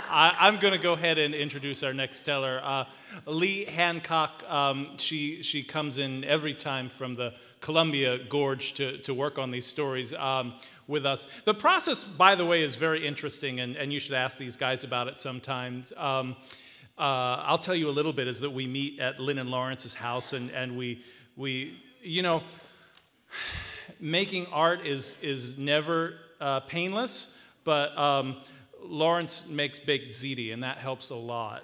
I'm going to go ahead and introduce our next teller. Leigh Hancock, she comes in every time from the Columbia Gorge to work on these stories with us. The process, by the way, is very interesting, and you should ask these guys about it sometimes. I'll tell you a little bit, is that we meet at Lynn and Lawrence's house, and we you know, making art is never painless, but Lawrence makes baked ziti, and that helps a lot.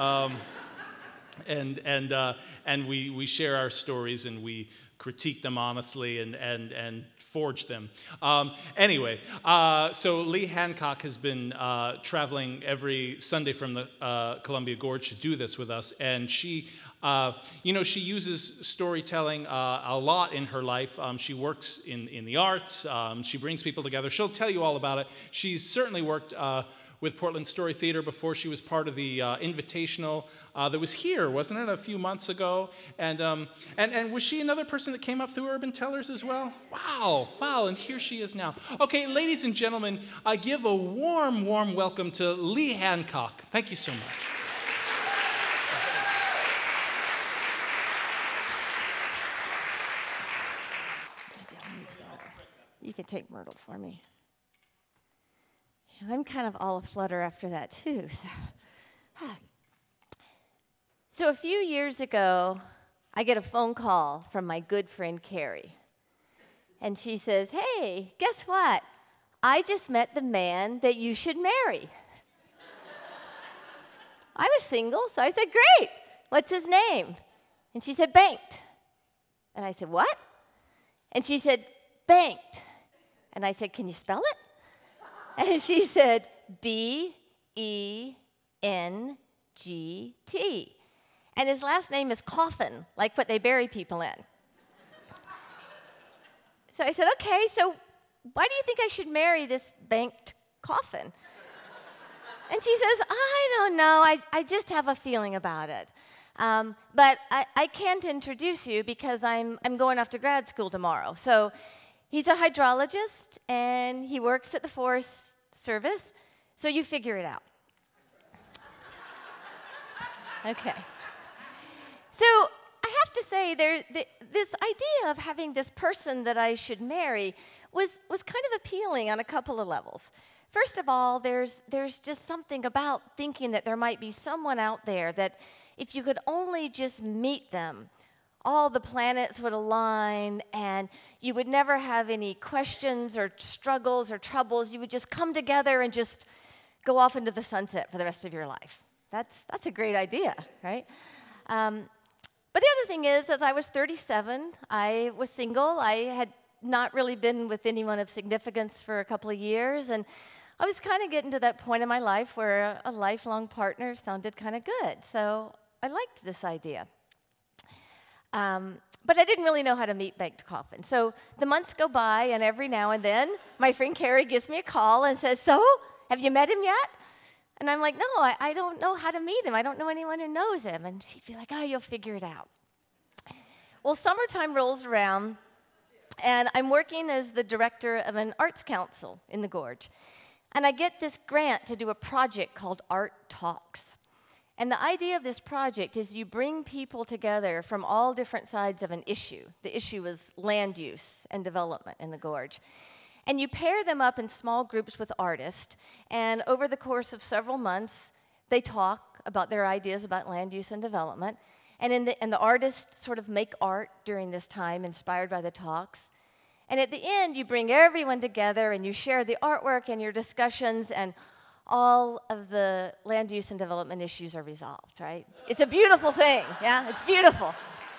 And we share our stories, and we critique them honestly and forge them. Anyway, so Leigh Hancock has been traveling every Sunday from the Columbia Gorge to do this with us, and she, you know, she uses storytelling a lot in her life. She works in the arts. She brings people together. She'll tell you all about it. She's certainly worked with Portland Story Theater before. She was part of the Invitational that was here, wasn't it, a few months ago? And was she another person that came up through Urban Tellers as well? Wow, and here she is now. Okay, ladies and gentlemen, I give a warm, warm welcome to Leigh Hancock. Thank you so much. You can take Myrtle for me. I'm kind of all aflutter after that, too. So a few years ago, I get a phone call from my good friend, Carrie. And she says, hey, guess what? I just met the man that you should marry. I was single, so I said, great. What's his name? And she said, Bengt. And I said, what? And she said, Bengt. And I said, can you spell it? And she said, B-E-N-G-T. And his last name is Coffin, like what they bury people in. So I said, okay, so why do you think I should marry this Bengt Coffin? And she says, I don't know, I just have a feeling about it. But I can't introduce you because I'm going off to grad school tomorrow. So he's a hydrologist, and he works at the Forest Service, so you figure it out. Okay. So I have to say, this idea of having this person that I should marry was kind of appealing on a couple of levels. First of all, there's just something about thinking that there might be someone out there that if you could only just meet them, all the planets would align, and you would never have any questions or struggles or troubles. You would just come together and just go off into the sunset for the rest of your life. That's a great idea, right? But the other thing is, as I was 37, I was single. I had not really been with anyone of significance for a couple of years, and I was kind of getting to that point in my life where a lifelong partner sounded kind of good. So I liked this idea. But I didn't really know how to meet Bengt Coffin. So the months go by, and every now and then, my friend Carrie gives me a call and says, so, have you met him yet? And I'm like, no, I don't know how to meet him. I don't know anyone who knows him. And she'd be like, oh, you'll figure it out. Well, summertime rolls around, and I'm working as the director of an arts council in the Gorge. And I get this grant to do a project called Art Talks. And the idea of this project is you bring people together from all different sides of an issue. The issue is land use and development in the Gorge. And you pair them up in small groups with artists, and over the course of several months, they talk about their ideas about land use and development. And the artists sort of make art during this time, inspired by the talks. And at the end, you bring everyone together, and you share the artwork and your discussions, and all of the land use and development issues are resolved, right? It's a beautiful thing, yeah? It's beautiful.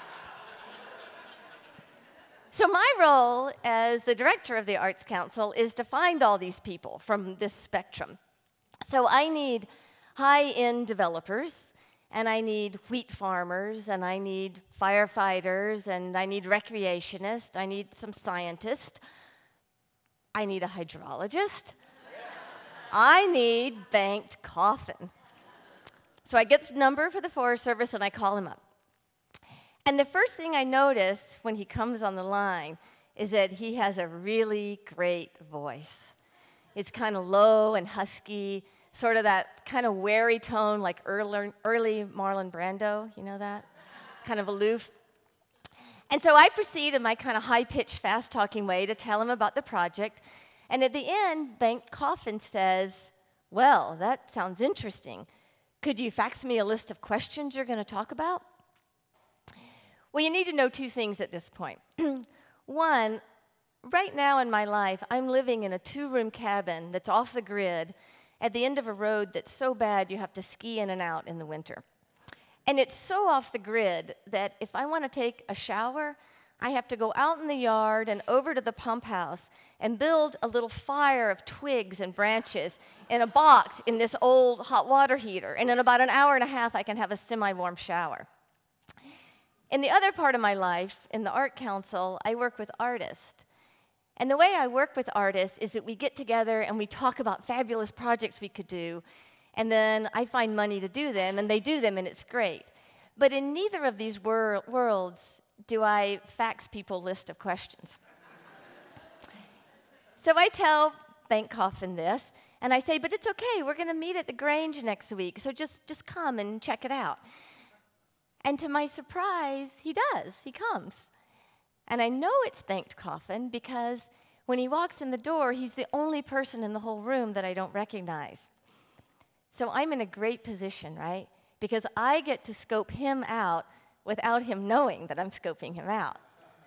So my role as the director of the Arts Council is to find all these people from this spectrum. So I need high-end developers, and I need wheat farmers, and I need firefighters, and I need recreationists, I need some scientists, I need a hydrologist, I need Bengt Coffin. So I get the number for the Forest Service, and I call him up. And the first thing I notice when he comes on the line is that he has a really great voice. It's kind of low and husky, sort of that kind of wary tone like early Marlon Brando, you know that? Kind of aloof. And so I proceed in my kind of high-pitched, fast-talking way to tell him about the project. And at the end, Bengt Coffin says, well, that sounds interesting. Could you fax me a list of questions you're going to talk about? Well, you need to know two things at this point. One, right now in my life, I'm living in a 2-room cabin that's off the grid at the end of a road that's so bad you have to ski in and out in the winter. And it's so off the grid that if I want to take a shower, I have to go out in the yard and over to the pump house and build a little fire of twigs and branches in a box in this old hot water heater. And in about an hour and a half, I can have a semi-warm shower. In the other part of my life, in the Art Council, I work with artists. And the way I work with artists is that we get together and we talk about fabulous projects we could do, and then I find money to do them, and they do them, and it's great. But in neither of these worlds do I fax people a list of questions. So I tell Bengt Coffin this, and I say, but it's okay, we're going to meet at the Grange next week, so just come and check it out. And to my surprise, he does. He comes. And I know it's Bengt Coffin because when he walks in the door, he's the only person in the whole room that I don't recognize. So I'm in a great position, right? Because I get to scope him out without him knowing that I'm scoping him out.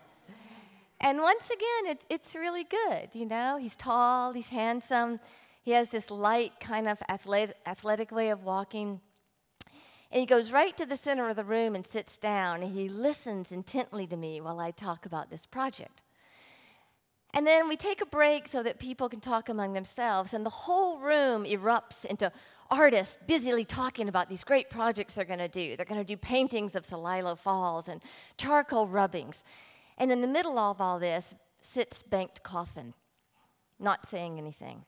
And once again, it's really good, you know? He's tall, he's handsome, he has this light kind of athletic way of walking. And he goes right to the center of the room and sits down, and he listens intently to me while I talk about this project. And then we take a break so that people can talk among themselves, and the whole room erupts into artists busily talking about these great projects they're going to do. They're going to do paintings of Celilo Falls and charcoal rubbings. And in the middle of all this sits Bengt Coffin, not saying anything.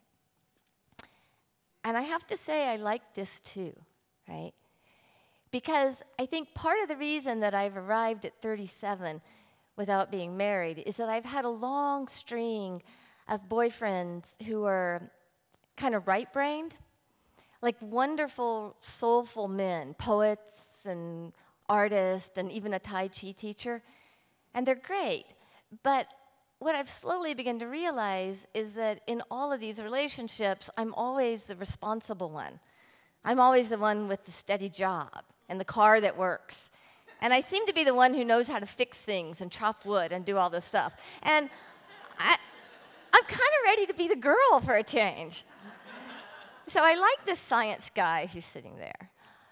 And I have to say I like this too, right? Because I think part of the reason that I've arrived at 37 without being married is that I've had a long string of boyfriends who are kind of right-brained, like wonderful, soulful men, poets and artists and even a Tai Chi teacher, and they're great. But what I've slowly begun to realize is that in all of these relationships, I'm always the responsible one. I'm always the one with the steady job and the car that works. And I seem to be the one who knows how to fix things and chop wood and do all this stuff. And I'm kind of ready to be the girl for a change. So I like this science guy who's sitting there.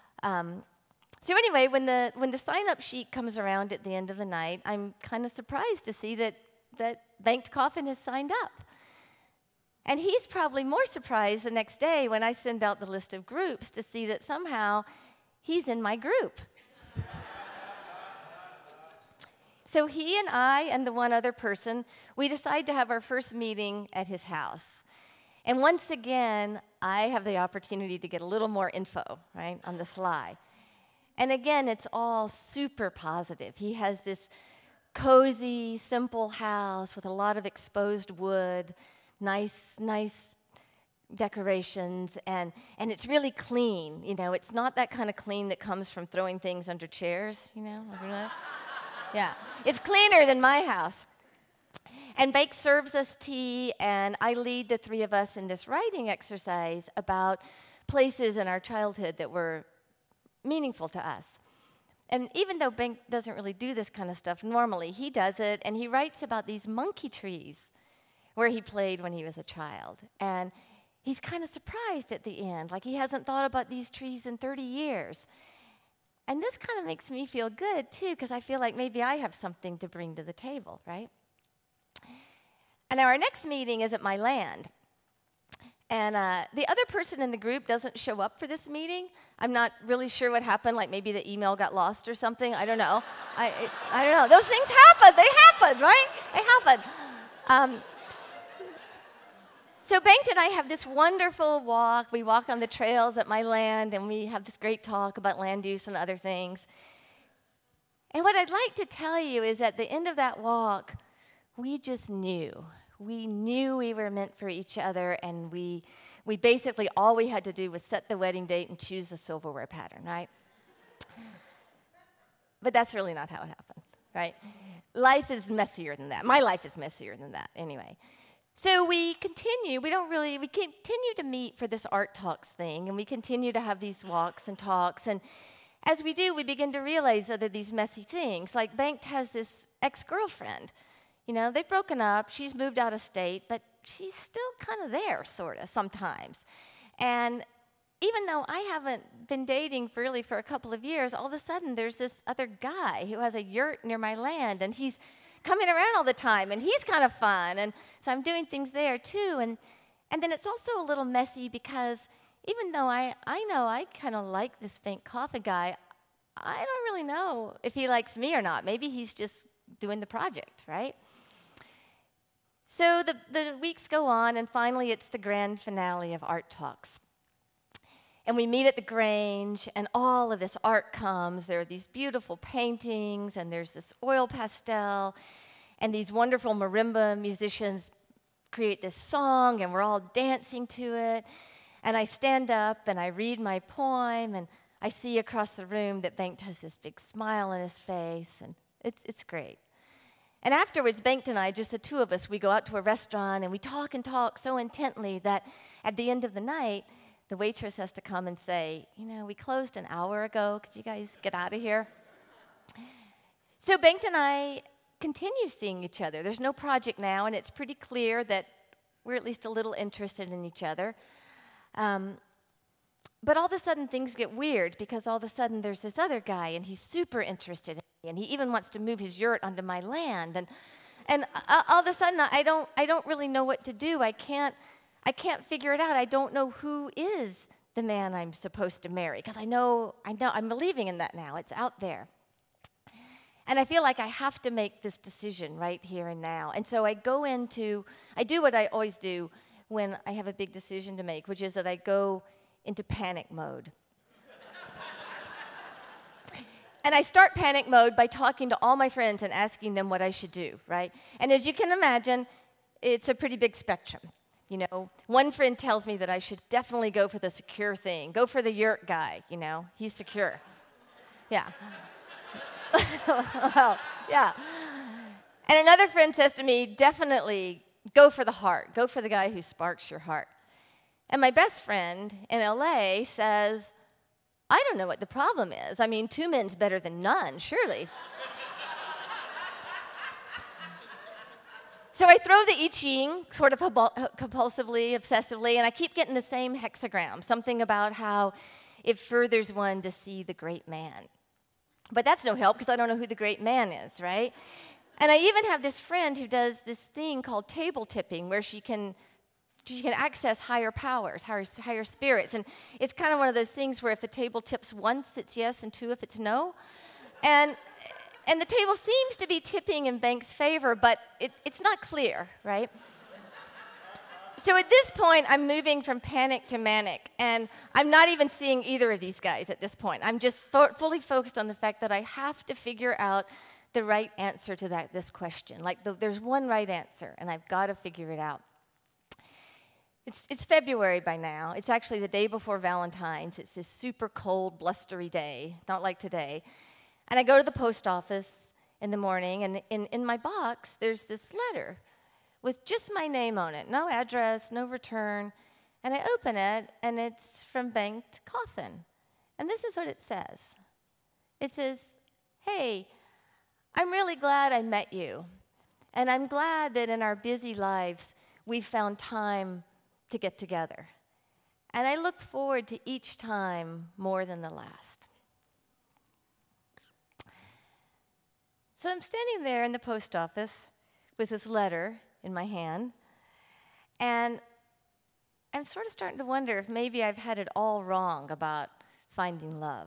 So anyway, when the sign-up sheet comes around at the end of the night, I'm kind of surprised to see that Bengt Coffin has signed up. And he's probably more surprised the next day when I send out the list of groups to see that somehow he's in my group. So he and I and the one other person, we decide to have our first meeting at his house. And once again, I have the opportunity to get a little more info, right, on the sly. And again, it's all super positive. He has this cozy, simple house with a lot of exposed wood, nice decorations, and it's really clean. You know, it's not that kind of clean that comes from throwing things under chairs, you know? Yeah, it's cleaner than my house. And Bengt serves us tea, and I lead the three of us in this writing exercise about places in our childhood that were meaningful to us. And even though Bengt doesn't really do this kind of stuff normally, he does it, and he writes about these monkey trees where he played when he was a child. And he's kind of surprised at the end, like he hasn't thought about these trees in 30 years. And this kind of makes me feel good, too, because I feel like maybe I have something to bring to the table, right? And our next meeting is at my land. And the other person in the group doesn't show up for this meeting. I'm not really sure what happened, like maybe the email got lost or something. I don't know. I don't know. Those things happen. They happen, right? They happen. So Bengt and I have this wonderful walk. We walk on the trails at my land, and we have this great talk about land use and other things. And what I'd like to tell you is at the end of that walk, we just knew. We knew we were meant for each other, and we we basically, all we had to do was set the wedding date and choose the silverware pattern, right? But that's really not how it happened, right? Life is messier than that. My life is messier than that, anyway. So we continue to meet for this Art Talks thing, and we continue to have these walks and talks, and as we do, we begin to realize other these messy things. Like Bengt has this ex-girlfriend. You know, they've broken up, she's moved out of state, but she's still kind of there, sort of, sometimes. And even though I haven't been dating really for a couple of years, all of a sudden there's this other guy who has a yurt near my land, and he's coming around all the time, and he's kind of fun. And so I'm doing things there, too. And then it's also a little messy because even though I know I kind of like this Bengt Coffin guy, I don't really know if he likes me or not. Maybe he's just doing the project, right? So the weeks go on, and finally it's the grand finale of Art Talks. And we meet at the Grange, and all of this art comes. There are these beautiful paintings, and there's this oil pastel, and these wonderful marimba musicians create this song, and we're all dancing to it. And I stand up, and I read my poem, and I see across the room that Bengt has this big smile on his face, and it's great. And afterwards, Bengt and I, just the two of us, we go out to a restaurant, and we talk and talk so intently that at the end of the night, the waitress has to come and say, you know, we closed an hour ago. Could you guys get out of here? So Bengt and I continue seeing each other. There's no project now, and it's pretty clear that we're at least a little interested in each other. But all of a sudden, things get weird, because all of a sudden, there's this other guy, and he's super interested in me, and he even wants to move his yurt onto my land. And all of a sudden, I don't really know what to do. I can't figure it out. I don't know who is the man I'm supposed to marry, because I know, I'm believing in that now. It's out there. And I feel like I have to make this decision right here and now. And so I do what I always do when I have a big decision to make, which is that I go into panic mode. And I start panic mode by talking to all my friends and asking them what I should do, right? And as you can imagine, it's a pretty big spectrum. You know, one friend tells me that I should definitely go for the secure thing. Go for the yurt guy, you know, he's secure. Yeah. Well, yeah. And another friend says to me, definitely go for the heart. Go for the guy who sparks your heart. And my best friend in LA says, I don't know what the problem is. I mean, 2 men's better than none, surely. So I throw the I Ching sort of compulsively, obsessively, and I keep getting the same hexagram, something about how it furthers one to see the great man. But that's no help, because I don't know who the great man is, right? And I even have this friend who does this thing called table tipping, where she can access higher powers, higher spirits. And it's kind of one of those things where if the table tips once, it's yes, and 2 if it's no. And the table seems to be tipping in Bengt's favor, but it's not clear, right? So at this point, I'm moving from panic to manic, and I'm not even seeing either of these guys at this point. I'm just fully focused on the fact that I have to figure out the right answer to this question. Like, there's one right answer, and I've got to figure it out. It's February by now. It's actually the day before Valentine's. It's this super cold, blustery day, not like today. And I go to the post office in the morning, and in my box, there's this letter with just my name on it. No address, no return. And I open it, and it's from Bengt Coffin. And this is what it says. It says, hey, I'm really glad I met you. And I'm glad that in our busy lives, we've found time to get together. And I look forward to each time more than the last. So I'm standing there in the post office with this letter in my hand, and I'm sort of starting to wonder if maybe I've had it all wrong about finding love.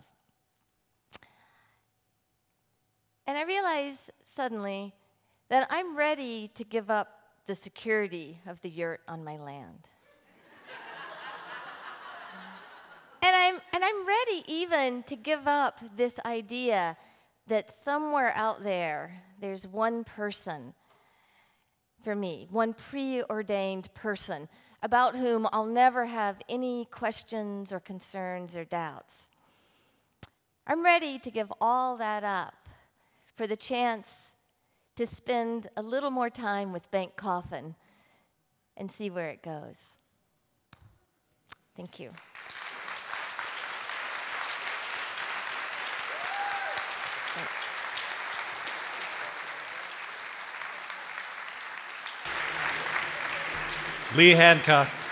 And I realize suddenly that I'm ready to give up the security of the yurt on my land. And I'm ready even to give up this idea that somewhere out there, there's one person for me, one preordained person, about whom I'll never have any questions or concerns or doubts. I'm ready to give all that up for the chance to spend a little more time with Bengt Coffin and see where it goes. Thank you. Leigh Hancock.